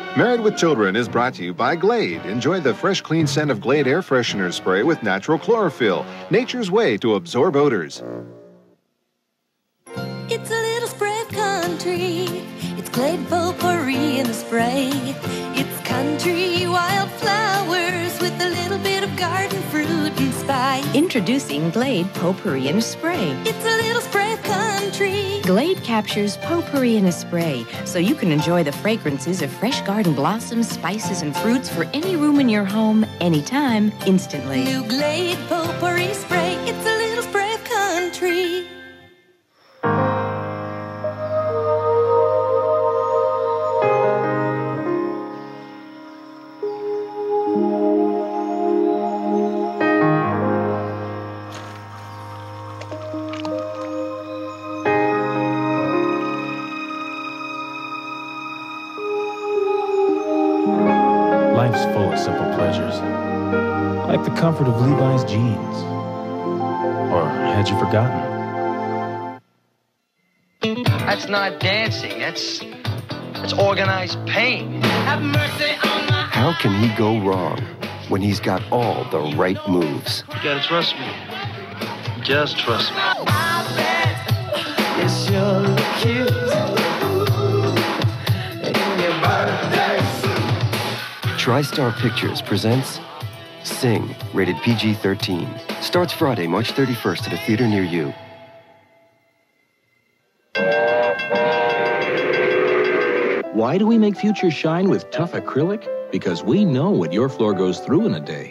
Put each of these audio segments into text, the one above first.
Married with Children is brought to you by Glade. Enjoy the fresh, clean scent of Glade air freshener spray with natural chlorophyll, nature's way to absorb odors. It's a little spray of country. It's Glade Potpourri in the spray. It's country wildflowers with a little bit of garden fruit and spice. Introducing Glade Potpourri in a Spray. It's a little spray of country. Glade captures potpourri in a spray, so you can enjoy the fragrances of fresh garden blossoms, spices, and fruits for any room in your home, anytime, instantly. New Glade Potpourri Spray. It's a little spray of country. Life's full of simple pleasures, like the comfort of Levi's jeans. Or had you forgotten? That's not dancing. That's organized pain. Have mercy on my... How can he go wrong when he's got all the right moves? You gotta trust me. Just trust me. It's your cute in your birthday. TriStar Pictures presents Sing, rated PG-13. Starts Friday, March 31st at a theater near you. Why do we make Future shine with tough acrylic? Because we know what your floor goes through in a day.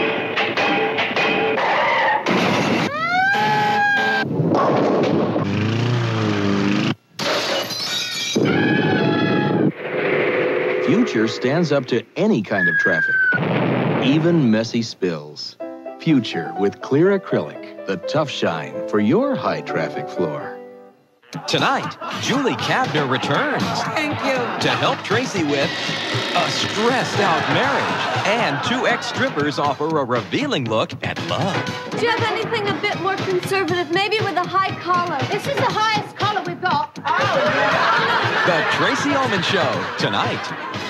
Future stands up to any kind of traffic, even messy spills. Future with clear acrylic, the tough shine for your high traffic floor. Tonight, Julie Kavner returns. Thank you. To help Tracey with a stressed-out marriage. And two ex-strippers offer a revealing look at love. Do you have anything a bit more conservative, maybe with a high collar? This is the highest collar we've got. The Tracey Ullman Show, tonight.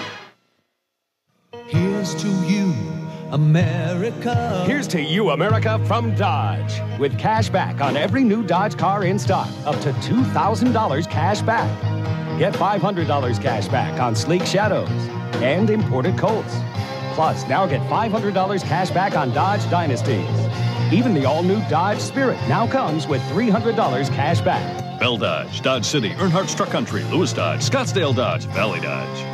Here's to you, America. Here's to you, America, from Dodge. With cash back on every new Dodge car in stock, up to $2,000 cash back. Get $500 cash back on sleek Shadows and imported Colts. Plus, now get $500 cash back on Dodge Dynasties. Even the all-new Dodge Spirit now comes with $300 cash back. Bell Dodge, Dodge City, Earnhardt's Truck Country, Lewis Dodge, Scottsdale Dodge, Valley Dodge.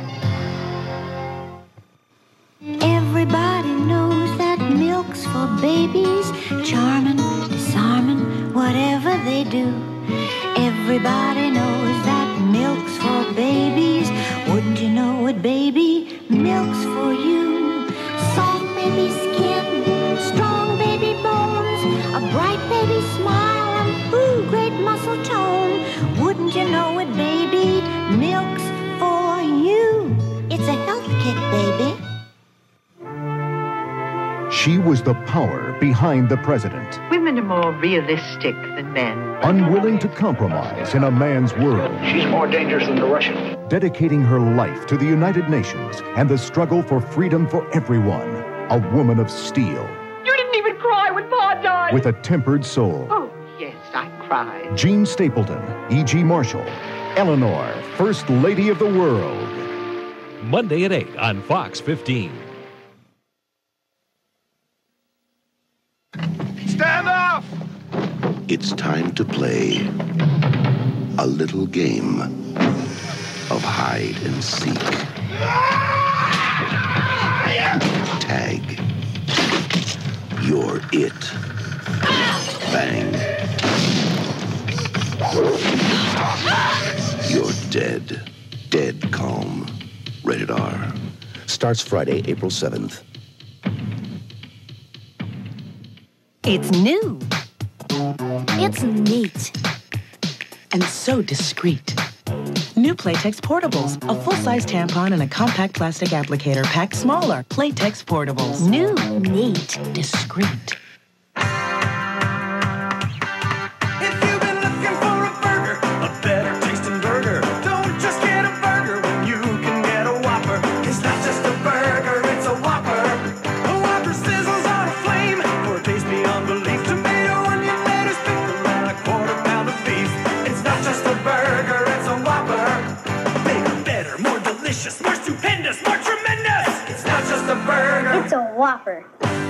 Everybody knows that milk's for babies, charming, disarming, whatever they do. Everybody knows that milk's for babies. Wouldn't you know it, baby? Milk's for you. Soft baby skin, strong baby bones, a bright baby smile, and ooh, great muscle tone. Wouldn't you know it, baby? Milk's for you. It's a health kick, baby. She was the power behind the president. Women are more realistic than men. Unwilling to compromise in a man's world. She's more dangerous than the Russians. Dedicating her life to the United Nations and the struggle for freedom for everyone. A woman of steel. You didn't even cry when Pa died. With a tempered soul. Oh, yes, I cried. Jean Stapleton, E.G. Marshall, Eleanor, First Lady of the World. Monday at 8 on Fox 15. Stand off! It's time to play a little game of hide and seek. Tag. You're it. Bang. You're dead. Dead calm. Rated R. Starts Friday, April 7th. It's new. It's neat. And so discreet. New Playtex Portables. A full-size tampon and a compact plastic applicator packed smaller. Playtex Portables. New, neat, discreet. If you've been looking for a burger, a better tasting burger, don't just get a burger when you can get a Whopper. delicious, more stupendous, more tremendous. It's not just a burger. It's a Whopper.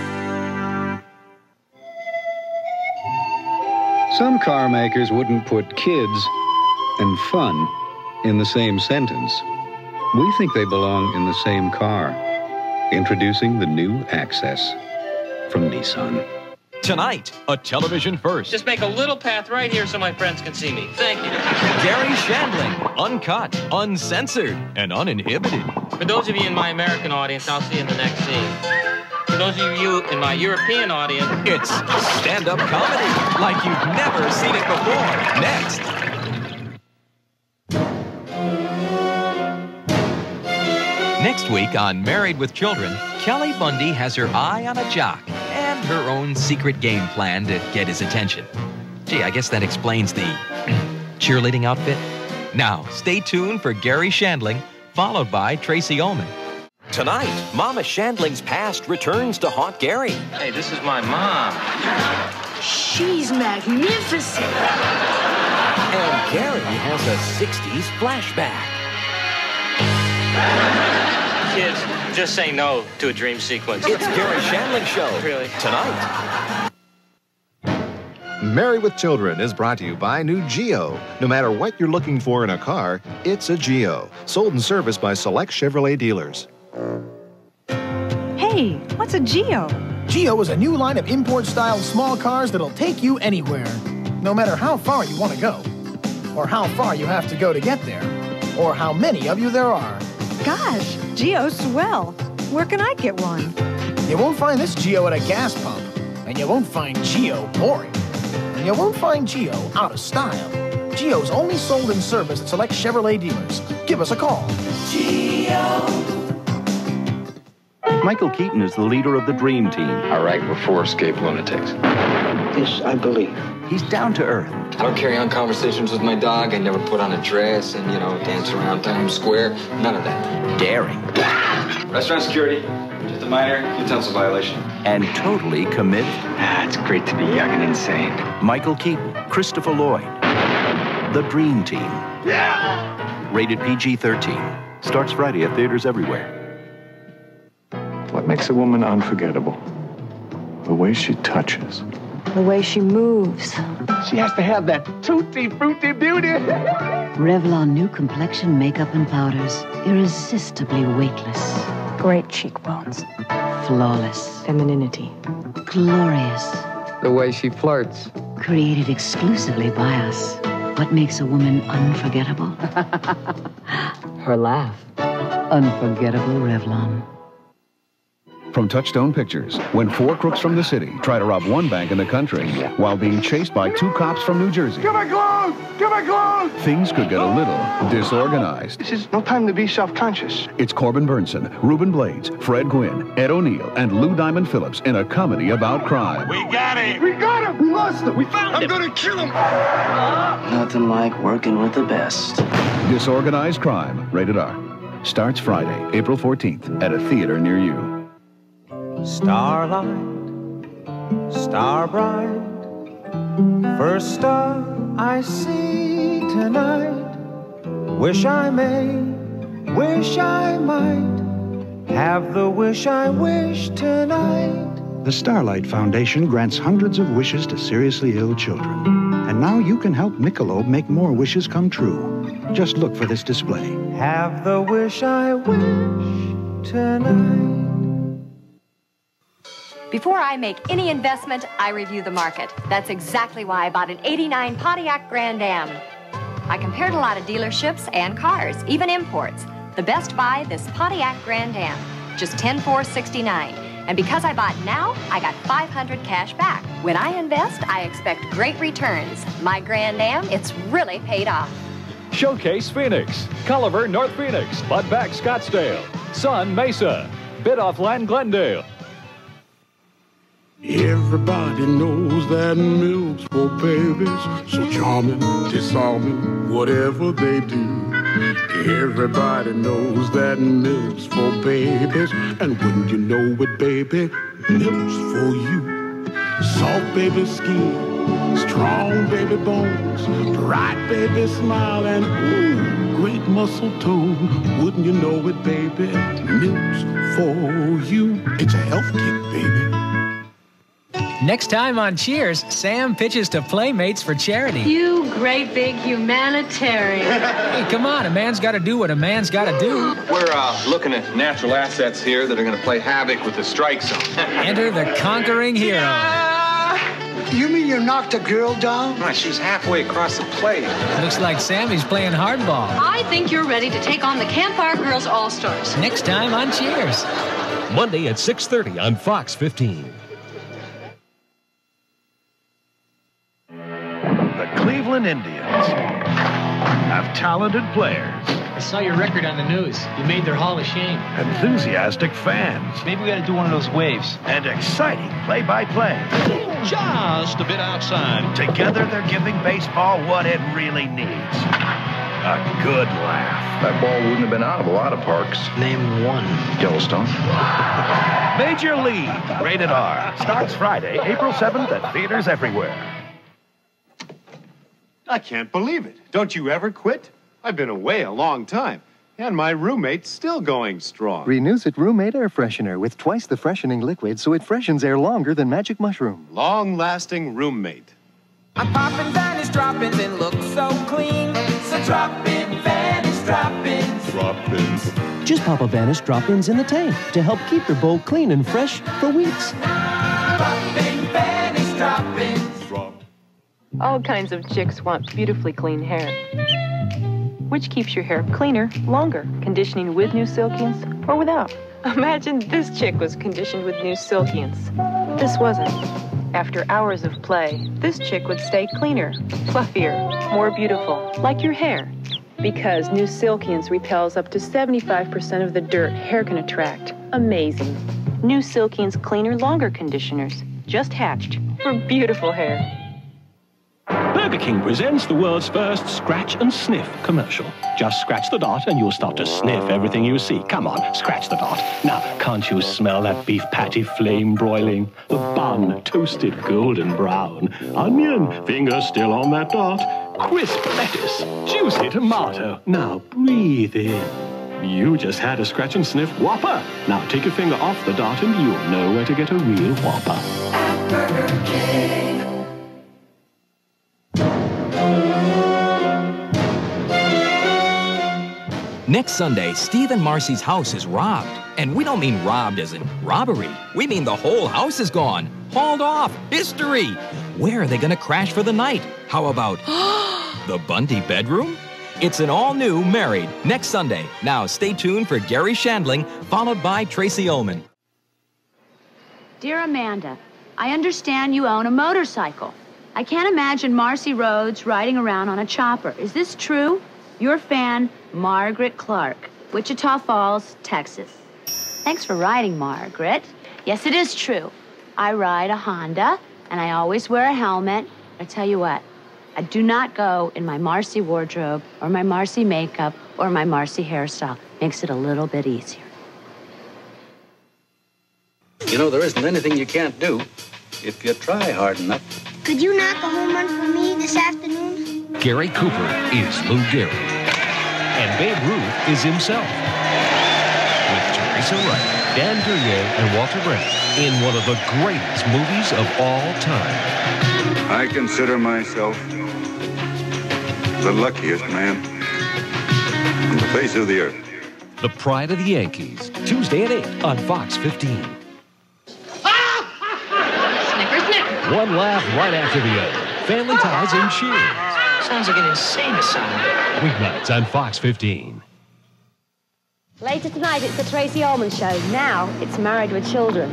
Some car makers wouldn't put kids and fun in the same sentence. We think they belong in the same car. Introducing the new Access from Nissan. Tonight, a television first. Just make a little path right here so my friends can see me. Thank you. Gary Shandling, uncut, uncensored, and uninhibited. For those of you in my American audience, I'll see you in the next scene. For those of you in my European audience, it's stand-up comedy like you've never seen it before. Next. Next week on Married with Children, Kelly Bundy has her eye on a jock and her own secret game plan to get his attention. Gee, I guess that explains the cheerleading outfit. Now, stay tuned for Gary Shandling, followed by Tracey Ullman. Tonight, Mama Shandling's past returns to haunt Gary. Hey, this is my mom. She's magnificent. And Gary has a 60s flashback. Kids, just say no to a dream sequence. It's Gary Shandling Show. Really? Tonight. Married with Children is brought to you by New Geo. No matter what you're looking for in a car, it's a Geo. Sold and serviced by select Chevrolet dealers. Hey, what's a Geo? Geo is a new line of import-style small cars that'll take you anywhere. No matter how far you want to go, or how far you have to go to get there, or how many of you there are. Gosh, Geo's swell. Where can I get one? You won't find this Geo at a gas pump, and you won't find Geo boring, and you won't find Geo out of style. Geo's only sold and serviced at select Chevrolet dealers. Give us a call. Geo. Michael Keaton is the leader of the Dream Team. All right, we're 4 escaped lunatics. This, I believe. He's down to earth. I don't carry on conversations with my dog. I never put on a dress and, dance around Times Square. None of that. Daring. Restaurant security. Just a minor utensil violation. And totally committed. It's great to be young and insane. Michael Keaton, Christopher Lloyd. The Dream Team. Yeah! Rated PG-13. Starts Friday at theaters everywhere. What makes a woman unforgettable? The way she touches. The way she moves. She has to have that tutti frutti beauty. Revlon new complexion makeup and powders. Irresistibly weightless. Great cheekbones. Flawless. Femininity. Glorious. The way she flirts. Created exclusively by us. What makes a woman unforgettable? Her laugh. Unforgettable Revlon. From Touchstone Pictures, when 4 crooks from the city try to rob one bank in the country while being chased by 2 cops from New Jersey. Give me clothes! Give me clothes! Things could get a little disorganized. This is no time to be self-conscious. It's Corbin Burnson, Reuben Blades, Fred Gwynn, Ed O'Neill, and Lou Diamond Phillips in a comedy about crime. We got him! We got him! We lost him! We found him! I'm gonna kill him! Nothing like working with the best. Disorganized Crime, rated R. Starts Friday, April 14th at a theater near you. Starlight, star bright, first star I see tonight. Wish I may, wish I might, have the wish I wish tonight. The Starlight Foundation grants hundreds of wishes to seriously ill children. And now you can help Michelob make more wishes come true. Just look for this display. Have the wish I wish tonight. Before I make any investment, I review the market. That's exactly why I bought an '89 Pontiac Grand Am. I compared a lot of dealerships and cars, even imports. The best buy, this Pontiac Grand Am, just $10,469. And because I bought now, I got $500 cash back. When I invest, I expect great returns. My Grand Am, it's really paid off. Showcase Phoenix, Culliver North Phoenix, Budback Scottsdale, Sun Mesa, Bidoff Glendale. Everybody knows that milk's for babies, so charming, disarming, whatever they do. Everybody knows that milk's for babies, and wouldn't you know it, baby, milk's for you. Soft baby skin, strong baby bones, bright baby smile, and ooh, great muscle tone. Wouldn't you know it, baby? Milk's for you. It's a health kick, baby. Next time on Cheers, Sam pitches to Playmates for charity. You great big humanitarian. Hey, come on, a man's got to do what a man's got to do. We're looking at natural assets here that are going to play havoc with the strike zone. Enter the conquering hero. You mean you knocked a girl down? No, she was halfway across the plate. Looks like Sammy's playing hardball. I think you're ready to take on the Campfire Girls All-Stars. Next time on Cheers. Monday at 6:30 on Fox 15. The Cleveland Indians have talented players. I saw your record on the news. You made their Hall of Shame. Enthusiastic fans. Maybe we got to do one of those waves. And exciting play-by-play. Just a bit outside. Together, they're giving baseball what it really needs. A good laugh. That ball wouldn't have been out of a lot of parks. Name one. Yellowstone. Major League, rated R. Starts Friday, April 7th at theaters everywhere. I can't believe it. Don't you ever quit? I've been away a long time, and my roommate's still going strong. Renews it Roommate Air Freshener with twice the freshening liquid, so it freshens air longer than Magic Mushroom. Long-lasting roommate. I'm popping Vanish drop-ins and look so clean. So drop in Vanish drop-ins. Drop-ins. Just pop a Vanish drop-ins in the tank to help keep your bowl clean and fresh for weeks. Popping Vanish drop-ins. All kinds of chicks want beautifully clean hair. Which keeps your hair cleaner, longer, conditioning with new Silkians or without. Imagine this chick was conditioned with new Silkians. This wasn't. After hours of play, this chick would stay cleaner, fluffier, more beautiful, like your hair. Because new Silkians repels up to 75% of the dirt hair can attract. Amazing. New Silkians Cleaner Longer Conditioners, just hatched for beautiful hair. Burger King presents the world's first scratch and sniff commercial. Just scratch the dot and you'll start to sniff everything you see. Come on, scratch the dot. Now, can't you smell that beef patty flame broiling? The bun toasted golden brown. Onion, finger still on that dot. Crisp lettuce, juicy tomato. Now breathe in. You just had a scratch and sniff Whopper. Now take your finger off the dot and you'll know where to get a real Whopper. Burger King. Next Sunday, Steve and Marcy's house is robbed. And we don't mean robbed as in robbery. We mean the whole house is gone. Hauled off. History. Where are they going to crash for the night? How about the Bundy bedroom? It's an all-new Married next Sunday. Now stay tuned for Gary Shandling, followed by Tracey Ullman. Dear Amanda, I understand you own a motorcycle. I can't imagine Marcy Rhodes riding around on a chopper. Is this true? Your fan, Margaret Clark, Wichita Falls, Texas. Thanks for writing, Margaret. Yes, it is true. I ride a Honda, and I always wear a helmet. I tell you what, I do not go in my Marcy wardrobe or my Marcy makeup or my Marcy hairstyle. Makes it a little bit easier. You know, there isn't anything you can't do if you try hard enough. Could you knock a home run for me this afternoon? Gary Cooper is Lou Gehrig. And Babe Ruth is himself. With Teresa Wright, Dan Duryea, and Walter Brennan in one of the greatest movies of all time. I consider myself the luckiest man on the face of the earth. The Pride of the Yankees, Tuesday at 8 on Fox 15. Snicker, snicker. One laugh right after the other. Family ties and cheers. Sounds like an insane asylum. Weeknights on Fox 15. Later tonight, it's the Tracey Ullman Show. Now, it's Married with Children.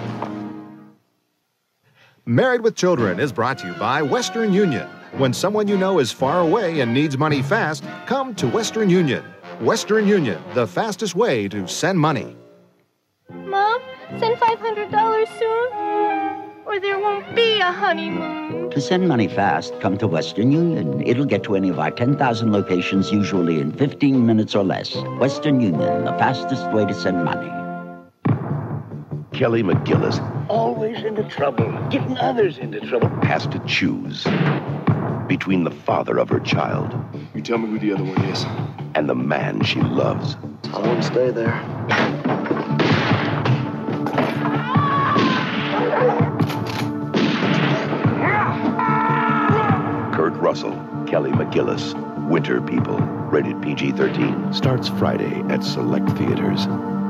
Married with Children is brought to you by Western Union. When someone you know is far away and needs money fast, come to Western Union. Western Union, the fastest way to send money. Mom, send $500 soon, or there won't be a honeymoon. To send money fast, come to Western Union. It'll get to any of our 10,000 locations, usually in 15 minutes or less. Western Union, the fastest way to send money. Kelly McGillis, always into trouble, getting others into trouble, has to choose between the father of her child. You tell me who the other one is. and the man she loves. I wouldn't stay there. Kurt Russell, Kelly McGillis, Winter People, rated PG-13, starts Friday at select theaters.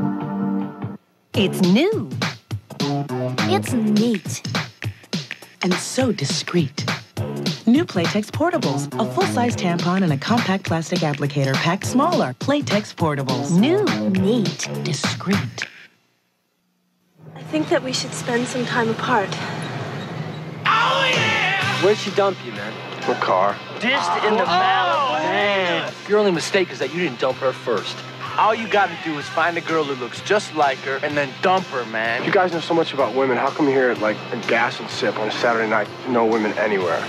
It's new. It's neat. And so discreet. New Playtex Portables. A full-size tampon and a compact plastic applicator packed smaller. Playtex Portables. New, neat, discreet. I think that we should spend some time apart. Where'd she dump you, man? Her car. Dished in the mouth. Man, your only mistake is that you didn't dump her first. All you gotta do is find a girl who looks just like her and then dump her, man. You guys know so much about women. How come you're here like a gas and sip on a Saturday night? No women anywhere.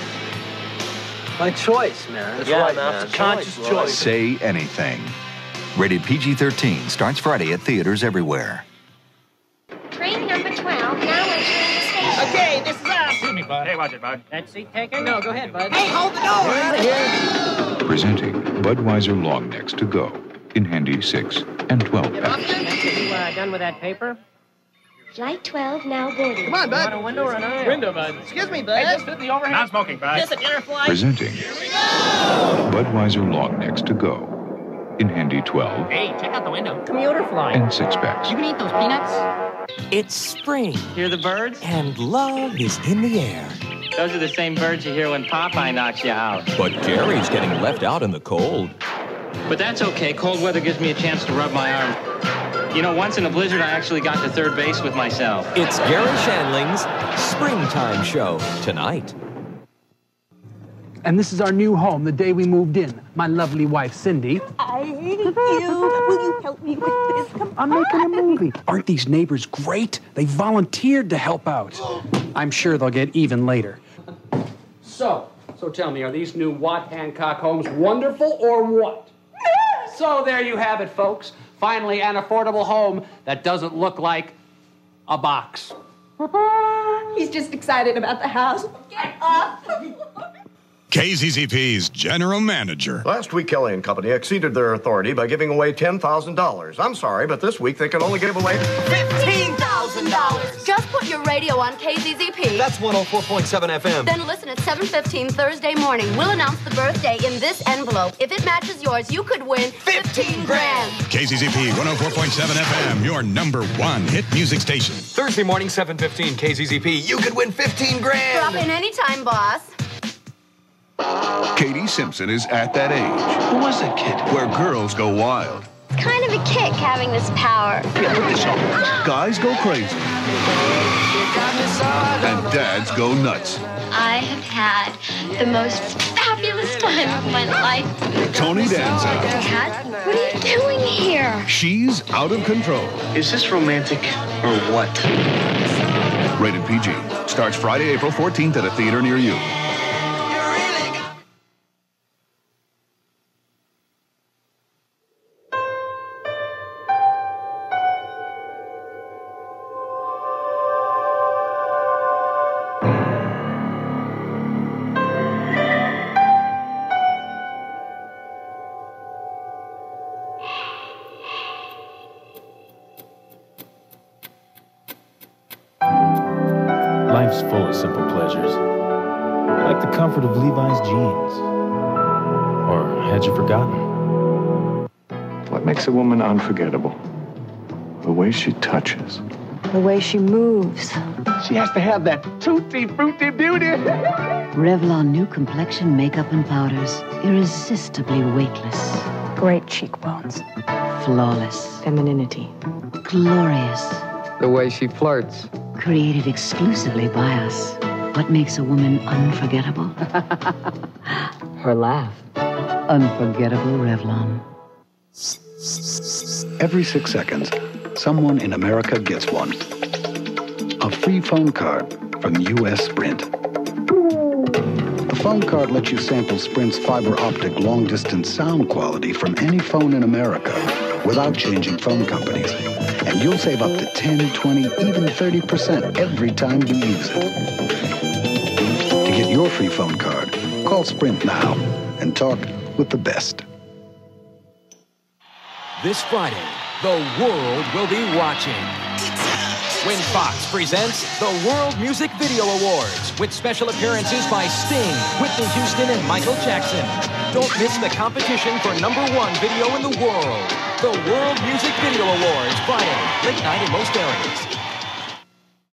My choice, man. That's right, man. It's a conscious choice. Say Anything. Rated PG-13, starts Friday at theaters everywhere. Train number 12, now entering the station. Okay, this is us. Excuse me, bud. Hey, watch it, bud. That seat taken? No, go ahead, bud. Hey, hold the door. Out of here. Presenting Budweiser Long Necks to Go in handy 6 and 12 packs. You done with that paper? Flight 12, now boarding. Come on, bud. Want a window or an aisle? Window, bud. Excuse me, bud. Hey, just fit the overhead. Non-smoking, bud. This a dinner flight? Presenting Budweiser Long Necks to Go in handy 12 Hey, check out the window. Commuter flight. and 6 packs. You can eat those peanuts. It's spring, Hear the birds? and love is in the air. Those are the same birds you hear when Popeye knocks you out. But Gary's getting left out in the cold. But that's okay. Cold weather gives me a chance to rub my arm. You know, once in a blizzard, I actually got to third base with myself. It's Gary Shandling's Springtime Show tonight. And this is our new home, the day we moved in. My lovely wife, Cindy. I hate you. Will you help me with this? Come I'm making a movie. Aren't these neighbors great? They volunteered to help out. I'm sure they'll get even later. So tell me, are these new Watt Hancock homes wonderful or what? So there you have it, folks. Finally, an affordable home that doesn't look like a box. He's just excited about the house. Get up. KZZP's general manager. Last week, Kelly and Company exceeded their authority by giving away $10,000. I'm sorry, but this week they can only give away $15,000. Just put your radio on KZZP. That's 104.7 FM. Then listen at 7:15 Thursday morning. We'll announce the birthday in this envelope. If it matches yours, you could win 15 grand. KZZP 104.7 FM, your #1 hit music station. Thursday morning, 7:15 KZZP. You could win 15 grand. Drop in anytime, boss. Katie Simpson is at that age. Who was that kid? Where girls go wild. Kind of a kick having this power. Guys go crazy. And dads go nuts. I have had the most fabulous time of my life. Tony Danza. Dad, what are you doing here? She's out of control. Is this romantic or what? Rated PG. Starts Friday, April 14th at a theater near you. Life's full of simple pleasures, like the comfort of Levi's jeans. Or had you forgotten? What makes a woman unforgettable? The way she touches. The way she moves. She has to have that tutti frutti beauty. Revlon new complexion makeup and powders. Irresistibly weightless. Great cheekbones. Flawless. Femininity. Glorious. The way she flirts. Created exclusively by us. What makes a woman unforgettable? Her laugh. Unforgettable Revlon. Every 6 seconds, someone in America gets one. A free phone card from U.S. Sprint. The phone card lets you sample Sprint's fiber optic long-distance sound quality from any phone in America without changing phone companies. And you'll save up to 10, 20, even 30% every time you use it. To get your free phone card, call Sprint now and talk with the best. This Friday, the world will be watching when Fox presents the World Music Video Awards with special appearances by Sting, Whitney Houston, and Michael Jackson. Don't miss the competition for #1 video in the world. The World Music Video Awards, Friday, late night in most areas.